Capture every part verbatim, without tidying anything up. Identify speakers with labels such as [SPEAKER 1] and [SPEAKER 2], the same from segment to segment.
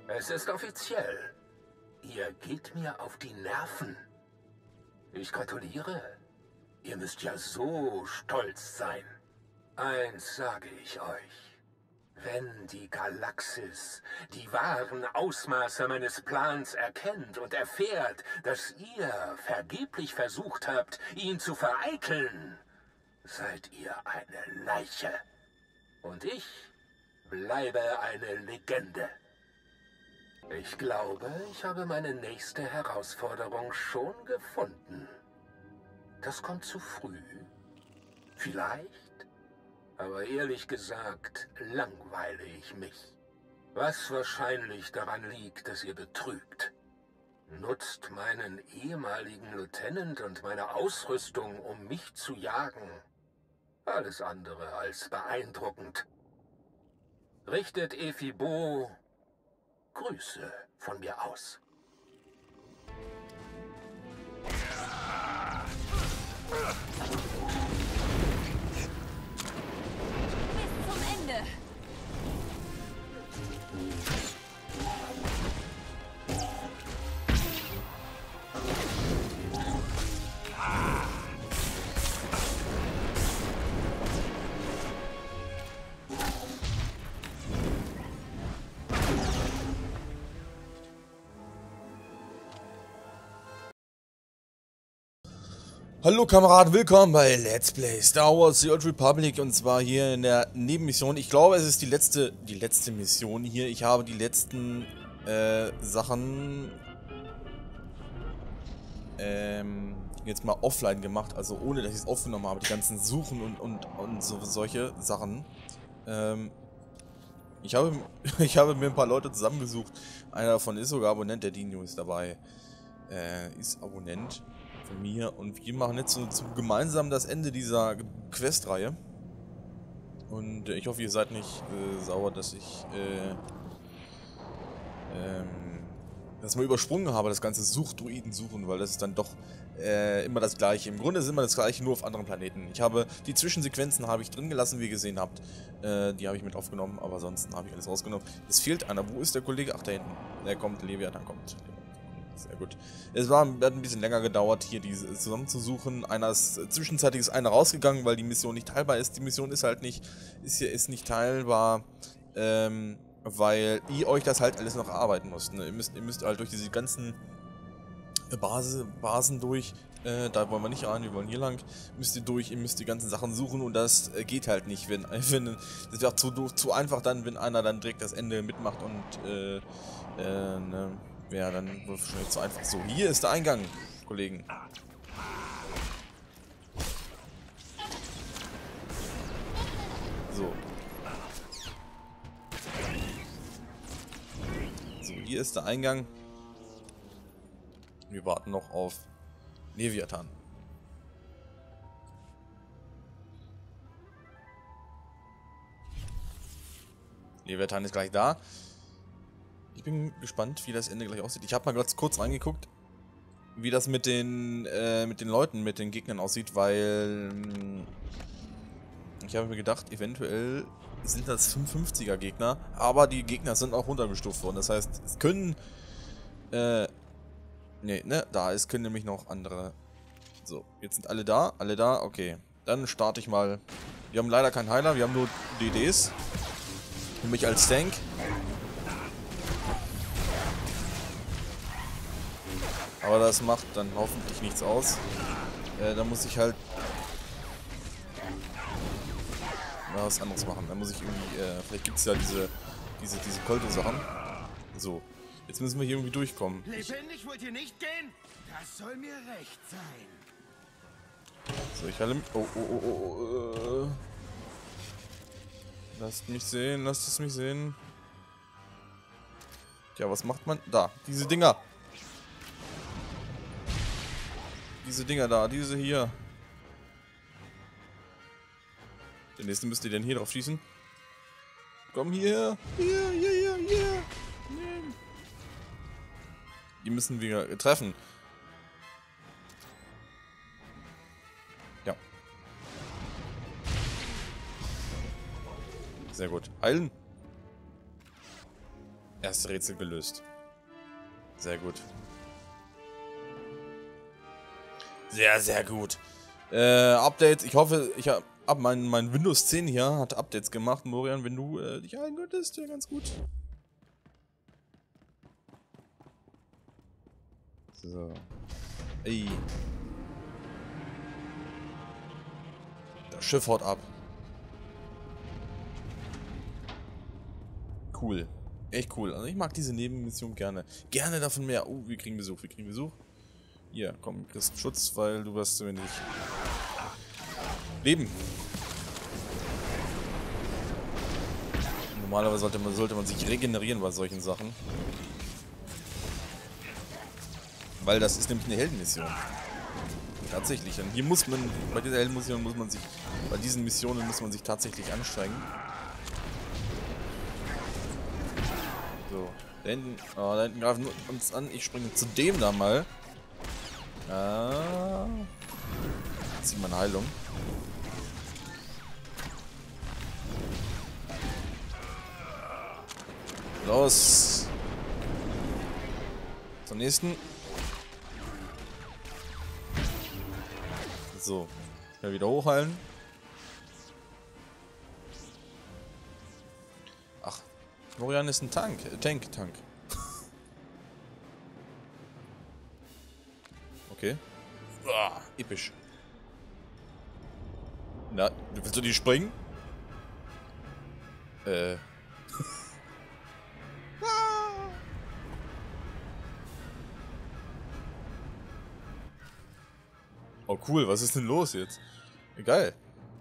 [SPEAKER 1] Es ist offiziell. Ihr geht mir auf die Nerven. Ich gratuliere. Ihr müsst ja so stolz sein. Eins sage ich euch. Wenn die Galaxis die wahren Ausmaße meines Plans erkennt und erfährt, dass ihr vergeblich versucht habt, ihn zu vereiteln, seid ihr eine Leiche. Und ich bleibe eine Legende. Ich glaube, ich habe meine nächste Herausforderung schon gefunden. Das kommt zu früh. Vielleicht. Aber ehrlich gesagt, langweile ich mich. Was wahrscheinlich daran liegt, dass ihr betrügt. Nutzt meinen ehemaligen Lieutenant und meine Ausrüstung, um mich zu jagen. Alles andere als beeindruckend. Richtet Ephibo Grüße von mir aus.
[SPEAKER 2] Bis zum Ende.
[SPEAKER 3] Hallo Kameraden, willkommen bei Let's Play Star Wars The Old Republic und zwar hier in der Nebenmission. Ich glaube, es ist die letzte, die letzte Mission hier. Ich habe die letzten äh, Sachen ähm, jetzt mal offline gemacht, also ohne dass ich es aufgenommen habe, die ganzen Suchen und, und, und so, solche Sachen. Ähm, ich habe, ich habe mir ein paar Leute zusammengesucht. Einer davon ist sogar Abonnent, der Dino ist dabei. Äh, ist Abonnent von mir und wir machen jetzt so, so gemeinsam das Ende dieser Questreihe. Und äh, ich hoffe, ihr seid nicht äh, sauer, dass ich äh, ähm, das mal übersprungen habe, das ganze Suchdruiden suchen, weil das ist dann doch äh, immer das gleiche. Im Grunde ist immer das gleiche, nur auf anderen Planeten. Ich habe die Zwischensequenzen habe ich drin gelassen, wie ihr gesehen habt. Äh, die habe ich mit aufgenommen, aber ansonsten habe ich alles rausgenommen. Es fehlt einer. Wo ist der Kollege? Ach, da hinten. Der kommt, Leviathan kommt. Sehr gut. Es war, hat ein bisschen länger gedauert, hier diese zusammenzusuchen. Einer ist, zwischenzeitlich ist einer rausgegangen, weil die Mission nicht teilbar ist. Die Mission ist halt nicht, ist hier ist nicht teilbar, ähm, weil ihr euch das halt alles noch erarbeiten müsst. Ne? Ihr müsst, ihr müsst halt durch diese ganzen Base, Basen durch. Äh, da wollen wir nicht rein, wir wollen hier lang. Müsst ihr durch, ihr müsst die ganzen Sachen suchen und das äh, geht halt nicht, wenn, wenn das wäre zu, zu einfach dann, wenn einer dann direkt das Ende mitmacht und äh, äh, ne. Ja, dann wird es schon zu einfach. So, hier ist der Eingang, Kollegen. So. So, hier ist der Eingang. Wir warten noch auf Leviathan. Leviathan ist gleich da. Ich bin gespannt, wie das Ende gleich aussieht. Ich habe mal ganz kurz reingeguckt, wie das mit den äh, mit den Leuten, mit den Gegnern aussieht, weil mh, ich habe mir gedacht, eventuell sind das fünfundfünfziger Gegner, aber die Gegner sind auch runtergestuft worden. Das heißt, es können äh, ne, ne, da ist können nämlich noch andere. So, jetzt sind alle da, alle da, okay. Dann starte ich mal. Wir haben leider keinen Heiler, wir haben nur D Ds. Und mich als Tank. Aber das macht dann hoffentlich nichts aus. Äh, da muss ich halt na, was anderes machen. Da muss ich irgendwie, äh, vielleicht gibt es ja diese, diese, diese Kolto-Sachen. So, jetzt müssen wir hier irgendwie durchkommen.
[SPEAKER 4] Lebendig wollt ihr nicht gehen? Das soll mir recht sein.
[SPEAKER 3] So, ich halte mich. Oh, oh, oh, oh, oh. Äh. Lasst mich sehen, lasst es mich sehen. Tja, was macht man? Da, diese Dinger. Diese Dinger da, diese hier. Der nächste müsst ihr denn hier drauf schießen. Komm hier. Hier, hier, hier, hier. Die müssen wir treffen. Ja. Sehr gut. Heilen. Erste Rätsel gelöst. Sehr gut. Sehr, sehr gut. Äh, Updates. Ich hoffe, ich habe ab mein, mein Windows zehn hier hat Updates gemacht. Morian, wenn du äh, dich einkönnest, wäre ganz gut. So. Ey. Das Schiff haut ab. Cool. Echt cool. Also ich mag diese Nebenmission gerne. Gerne davon mehr. Oh, wir kriegen Besuch, wir kriegen Besuch. Hier, komm, du kriegst Schutz, weil du wirst zu wenig leben. Normalerweise sollte man, sollte man sich regenerieren bei solchen Sachen. Weil das ist nämlich eine Heldenmission. Tatsächlich. Und hier muss man, bei dieser Heldenmission muss man sich, bei diesen Missionen muss man sich tatsächlich anstrengen. So, da hinten, oh, da hinten greifen uns an. Ich springe zu dem da mal. Ah. Jetzt sieht man Heilung. Los. Zum nächsten. So. Schnell wieder hochheilen. Ach. Morian ist ein Tank. Äh, Tank, Tank. Okay. Ah, episch. Na, willst du die springen? Äh. Oh cool, was ist denn los jetzt? Geil.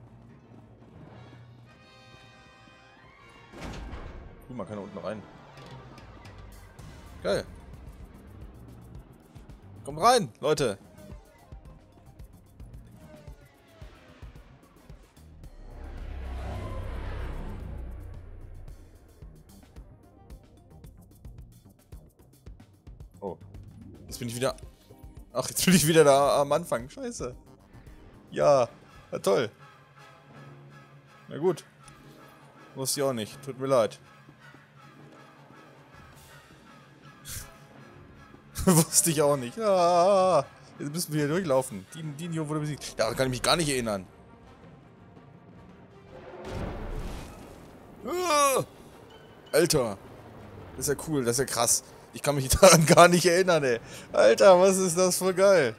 [SPEAKER 3] Cool, man kann da unten rein. Geil. Kommt rein, Leute. Oh. Jetzt bin ich wieder... Ach, jetzt bin ich wieder da am Anfang. Scheiße. Ja, ja toll. Na gut. Wusste ich auch nicht. Tut mir leid. Wusste ich auch nicht. Ah, jetzt müssen wir hier durchlaufen. Dinio wurde besiegt. Daran kann ich mich gar nicht erinnern. Ah, Alter. Das ist ja cool, das ist ja krass. Ich kann mich daran gar nicht erinnern, ey. Alter, was ist das für geil?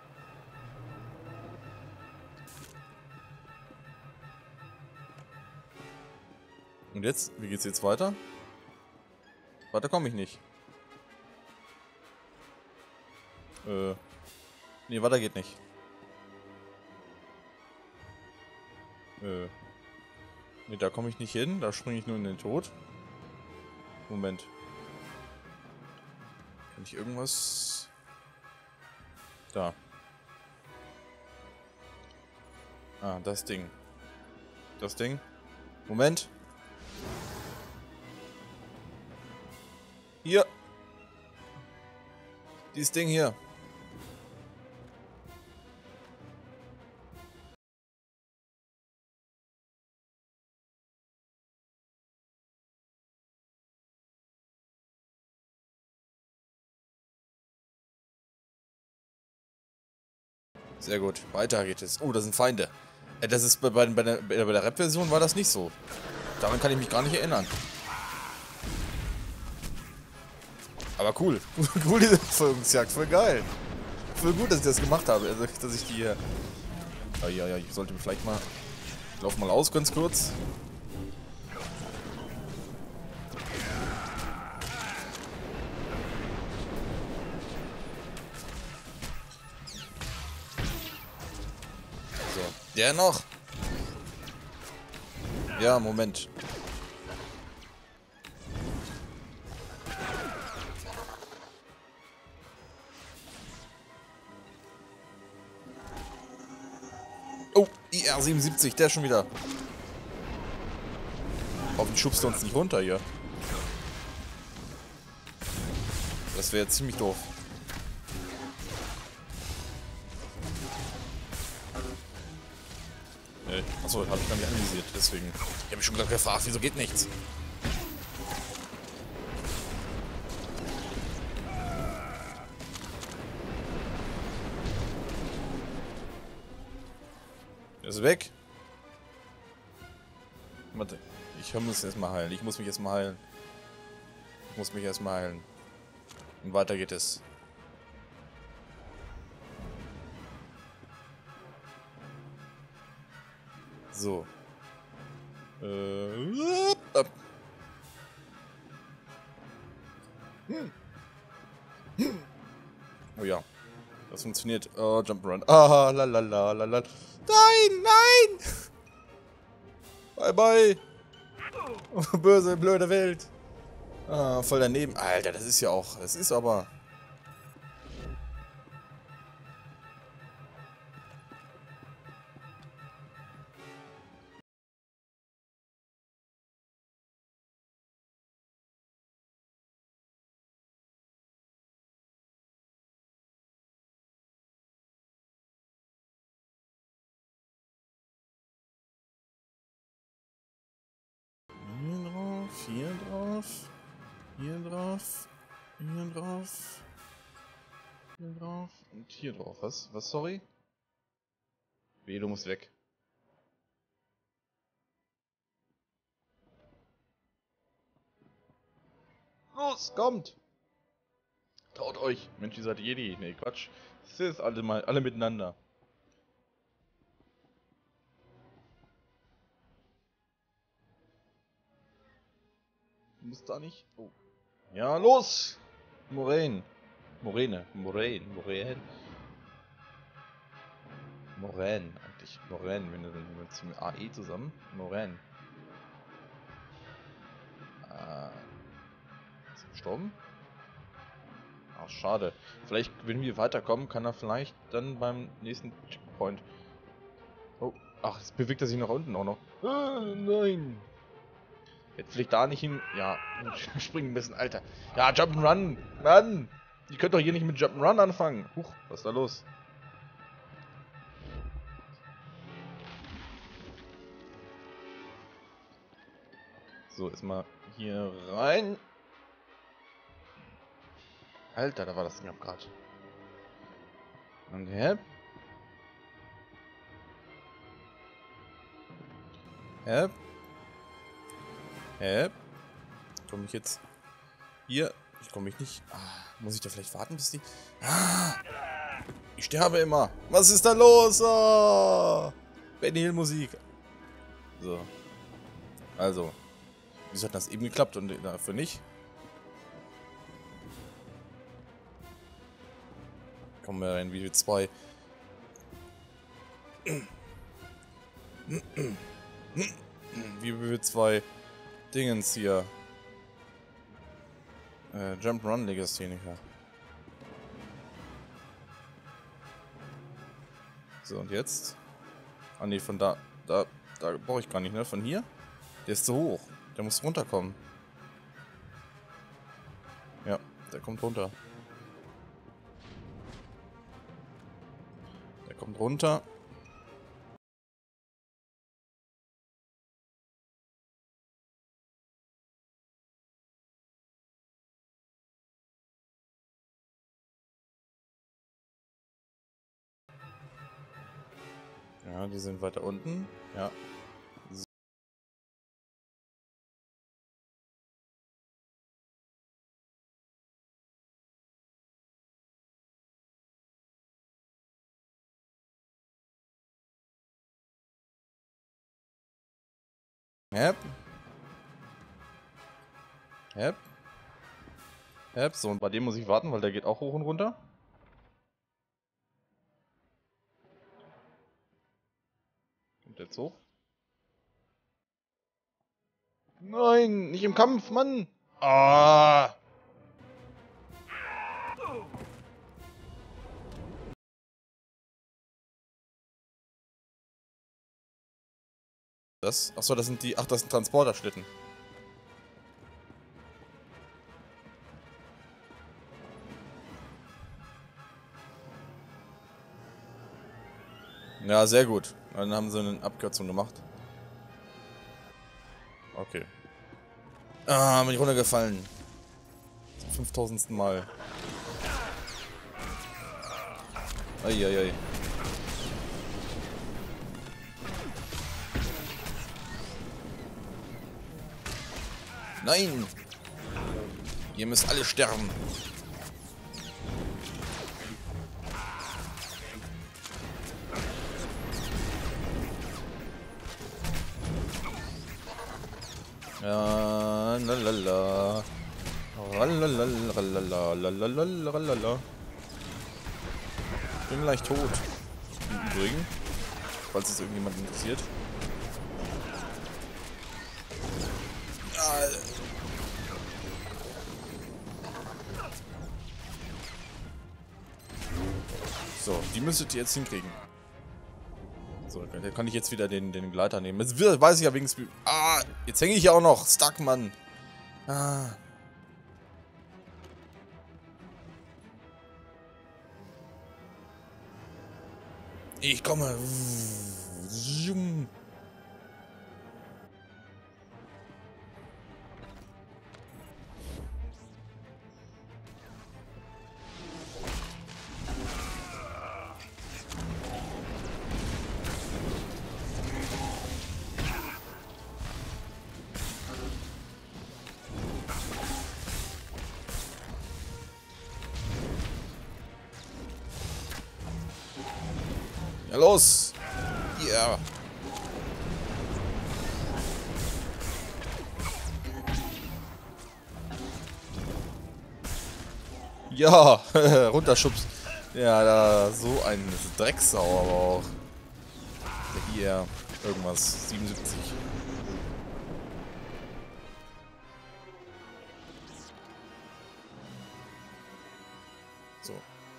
[SPEAKER 3] Und jetzt? Wie geht's jetzt weiter? Weiter komme ich nicht. Äh. Nee, weiter geht nicht. Äh. Nee, da komme ich nicht hin. Da springe ich nur in den Tod. Moment. Kann ich irgendwas... Da. Ah, das Ding. Das Ding. Moment. Hier. Dieses Ding hier. Sehr gut. Weiter geht es. Oh, das sind Feinde. Äh, das ist bei, bei, bei der, bei der Rap-Version war das nicht so. Daran kann ich mich gar nicht erinnern. Aber cool. Cool, diese Verfolgungsjagd. Voll geil. Voll gut, dass ich das gemacht habe. Also, dass ich die hier... Ja, ja, ja. Ich sollte vielleicht mal... Ich laufe mal aus, ganz kurz. So. Der noch. Ja, Moment. Oh, I R siebenundsiebzig, der ist schon wieder. Hoffentlich schubst du uns nicht runter hier. Das wäre jetzt ziemlich doof. Nee, achso, habe ich gar nicht analysiert, deswegen. Ich habe mich schon gerade gefragt, wieso geht nichts? Ist weg? Warte. Ich muss erstmal heilen. Ich muss mich erstmal heilen. Ich muss mich erstmal heilen. Und weiter geht es. So. Äh. Ab. Hm. Hm. Oh ja. Das funktioniert. Oh, Jump'n'Run. Ah, la la la la la. Nein, nein! Bye bye! Oh, böse, blöde Welt. Ah, voll daneben. Alter, das ist ja auch. Das ist aber. Hier drauf, hier drauf, hier drauf, hier drauf, hier drauf und hier drauf. Was? Was, sorry? Weh, du musst weg. Los, kommt! Traut euch! Mensch, ihr seid Jedi. Nee, Quatsch. Das ist alle mal, alle miteinander. Du musst da nicht. Oh. Ja, los! Moraine. Moraine. Moraine. Moraine. Moraine, eigentlich. Moraine, wenn du dann mit dem A E zusammen. Moraine. Äh. Ist er gestorben? Ach, schade. Vielleicht, wenn wir weiterkommen, kann er vielleicht dann beim nächsten Checkpoint. Oh. Ach, jetzt bewegt er sich nach unten auch noch. Ah, nein! Jetzt vielleicht da nicht hin. Ja, springen ein bisschen, Alter. Ja, Jump'n'Run. Mann. Ihr könnt doch hier nicht mit Jump'n'Run anfangen. Huch, was ist da los? So, erstmal hier rein. Alter, da war das Ding am Grad. Und hep. Hep. Hä? Komme ich jetzt hier? Ich komme ich nicht. Ah, muss ich da vielleicht warten, bis die. Ah, ich sterbe immer. Was ist da los? Oh, Benny Hill Musik. So. Also. Wieso hat das eben geklappt und dafür nicht? Kommen wir in Video zwei. Video zwei. Dingens hier. Äh, Jump'n'Run Legastheniker. So, und jetzt? Ah ne, von da. Da, da brauche ich gar nicht, ne? Von hier? Der ist zu hoch. Der muss runterkommen. Ja, der kommt runter. Der kommt runter. Ja, die sind weiter unten. Ja. So. Hep. Hep. Hep. So, und bei dem muss ich warten, weil der geht auch hoch und runter. Jetzt hoch. Nein, nicht im Kampf, Mann! Ah! Das? Achso, das sind die. Ach, das sind Transporterschlitten. Ja, sehr gut. Dann haben sie eine Abkürzung gemacht. Okay. Ah, bin ich runtergefallen. Zum fünftausendsten Mal. Eieiei. Nein! Ihr müsst alle sterben. Ja, lalala. Lalalala. Ich bin gleich tot. Im Übrigen, falls es irgendjemand interessiert. So, die müsstet ihr jetzt hinkriegen. So, dann kann ich jetzt wieder den, den Gleiter nehmen. Jetzt weiß ich ja wenigstens... Ah, jetzt hänge ich ja auch noch. Stuck, Mann. Ah. Ich komme. Ja, los! Ja! Ja! Runterschubst! Ja, da so ein Drecksau aber auch. Hier, irgendwas. siebenundsiebzig. So.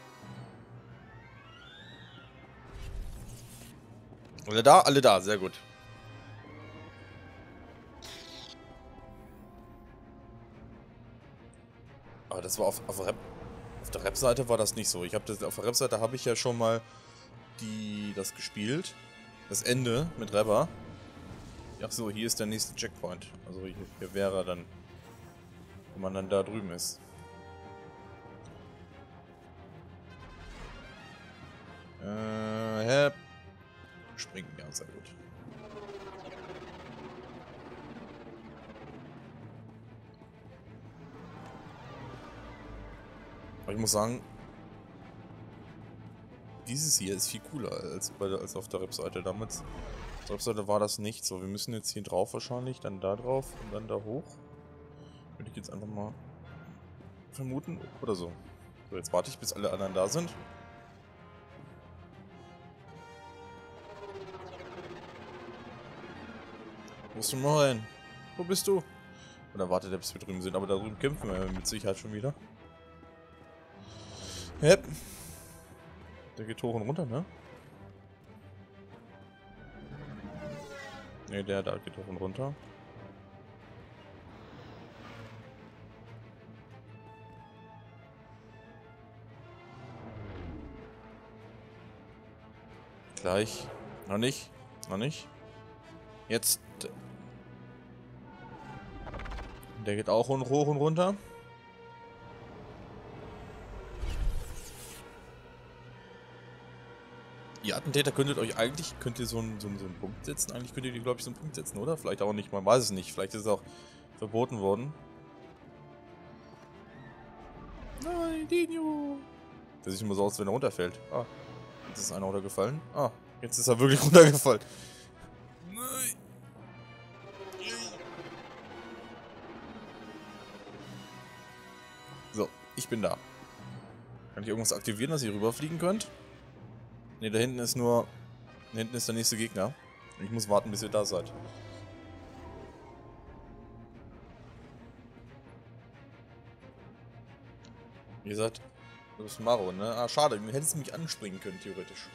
[SPEAKER 3] Alle da? Alle da, sehr gut. Aber das war auf, auf, Rap, auf der Rap-Seite war das nicht so. Ich habe das auf der Rap-Seite habe ich ja schon mal die das gespielt. Das Ende mit Rapper. Ach so, hier ist der nächste Checkpoint. Also hier, hier wäre dann, wo man dann da drüben ist. Äh, hä? Springen, ja, sehr gut. Aber ich muss sagen, dieses hier ist viel cooler als, bei der, als auf der Rap-Seite damals. Auf der Rap-Seite war das nicht so. Wir müssen jetzt hier drauf wahrscheinlich, dann da drauf und dann da hoch. Würde ich jetzt einfach mal vermuten oder so. So, jetzt warte ich, bis alle anderen da sind. Wo bist du rein? Wo bist du? Oder wartet er, bis wir drüben sind. Aber da drüben kämpfen wir mit Sicherheit schon wieder. Yep. Der geht hoch und runter, ne? Ne, der da geht hoch und runter. Gleich. Noch nicht. Noch nicht. Jetzt. Der geht auch hoch und runter. Ihr Attentäter könntet euch eigentlich, könnt ihr so einen, so einen, so einen Punkt setzen? Eigentlich könnt ihr, glaube ich, so einen Punkt setzen, oder? Vielleicht auch nicht, man weiß es nicht. Vielleicht ist es auch verboten worden. Nein, Dino! Der sieht immer so aus, als wenn er runterfällt. Ah, jetzt ist einer runtergefallen. Ah, jetzt ist er wirklich runtergefallen. Nein! So, ich bin da. Kann ich irgendwas aktivieren, dass ihr rüberfliegen könnt? Ne, da hinten ist nur... Da hinten ist der nächste Gegner. Ich muss warten, bis ihr da seid. Ihr seid... Du bist Maro, ne? Ah, schade. Du hättest mich anspringen können, theoretisch.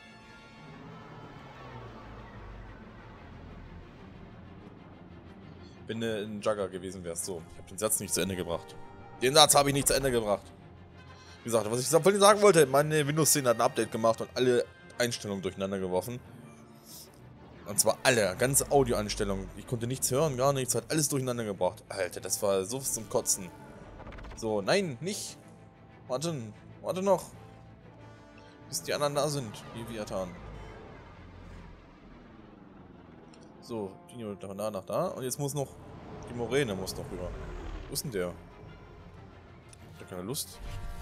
[SPEAKER 3] Wenn du ein Jugger gewesen wärst. So, ich habe den Satz nicht zu Ende gebracht. Den Satz habe ich nicht zu Ende gebracht. Wie gesagt, was ich vorhin sagen wollte, meine Windows zehn hat ein Update gemacht und alle Einstellungen durcheinander geworfen. Und zwar alle, ganze Audioeinstellungen. Ich konnte nichts hören, gar nichts, hat alles durcheinander gebracht. Alter, das war so zum Kotzen. So, nein, nicht. Warte, warte noch. Bis die anderen da sind, die Viatan. So, Dino nach da, nach da. Und jetzt muss noch die Die Moräne muss noch rüber. Wo ist denn der? Hat der keine Lust?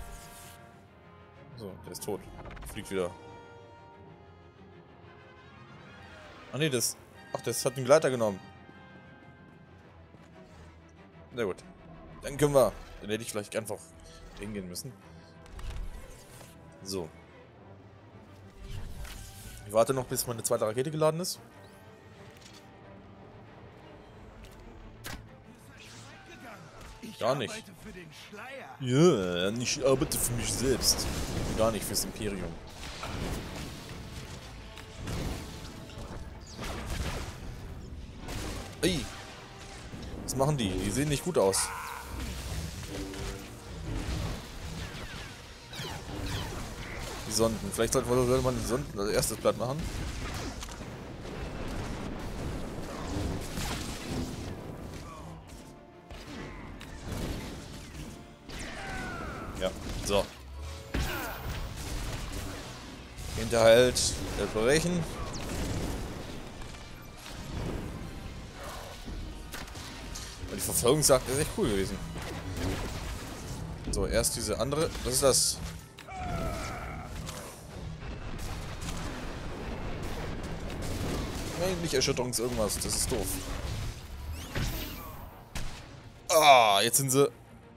[SPEAKER 3] So, der ist tot. Fliegt wieder. Ah ne, das... Ach, das hat den Gleiter genommen. Sehr gut. Dann können wir... Dann hätte ich vielleicht einfach hingehen müssen. So. Ich warte noch, bis meine zweite Rakete geladen ist. Gar nicht. Ja, ich arbeite für mich selbst. Gar nicht fürs Imperium. Ey! Was machen die? Die sehen nicht gut aus. Die Sonden. Vielleicht sollte man die Sonden als erstes Blatt machen. Ja, so. Hinterhalt der Verbrechen. Und die Verfolgungsjagd ist echt cool gewesen. So, erst diese andere. Was ist das? Nein, nicht Erschütterungs irgendwas. Das ist doof. Ah, jetzt sind sie...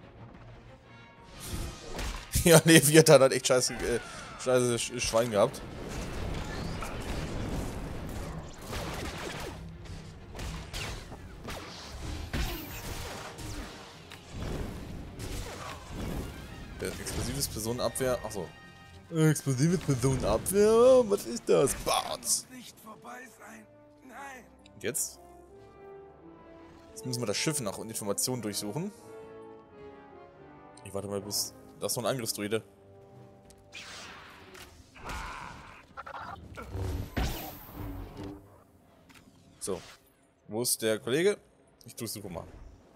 [SPEAKER 3] Ja, Leviathan hat echt scheiße, äh, scheiße Sch Schwein gehabt. Der explosives Personenabwehr. Achso. Explosives Personenabwehr? Was ist das? Barts. Und jetzt? Jetzt müssen wir das Schiff nach Informationen durchsuchen. Ich warte mal bis... Das ist noch ein Angriffsdruide. So. Wo ist der Kollege? Ich durchsuche mal.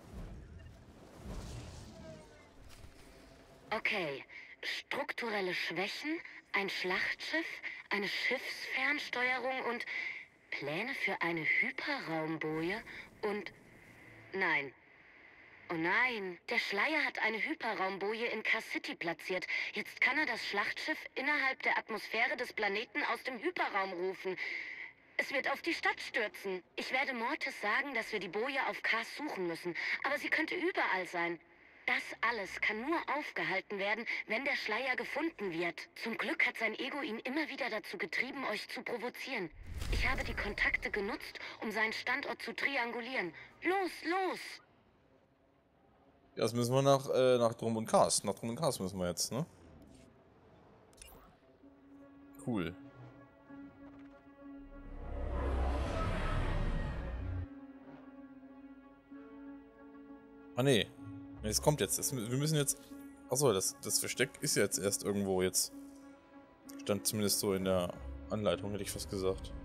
[SPEAKER 5] Okay. Strukturelle Schwächen, ein Schlachtschiff, eine Schiffsfernsteuerung und Pläne für eine Hyperraumboje und... Nein. Oh nein, der Schleier hat eine Hyperraumboje in K-City platziert. Jetzt kann er das Schlachtschiff innerhalb der Atmosphäre des Planeten aus dem Hyperraum rufen. Es wird auf die Stadt stürzen. Ich werde Mortis sagen, dass wir die Boje auf Kars suchen müssen. Aber sie könnte überall sein. Das alles kann nur aufgehalten werden, wenn der Schleier gefunden wird. Zum Glück hat sein Ego ihn immer wieder dazu getrieben, euch zu provozieren. Ich habe die Kontakte genutzt, um seinen Standort zu triangulieren. Los, los!
[SPEAKER 3] Ja, das müssen wir nach, äh, nach Drum und Kars. Nach Drum und Kars müssen wir jetzt, ne? Cool. Ah, nee. Es kommt jetzt. Es, wir müssen jetzt... Achso, das, das Versteck ist jetzt erst irgendwo jetzt. Stand zumindest so in der Anleitung, hätte ich fast gesagt.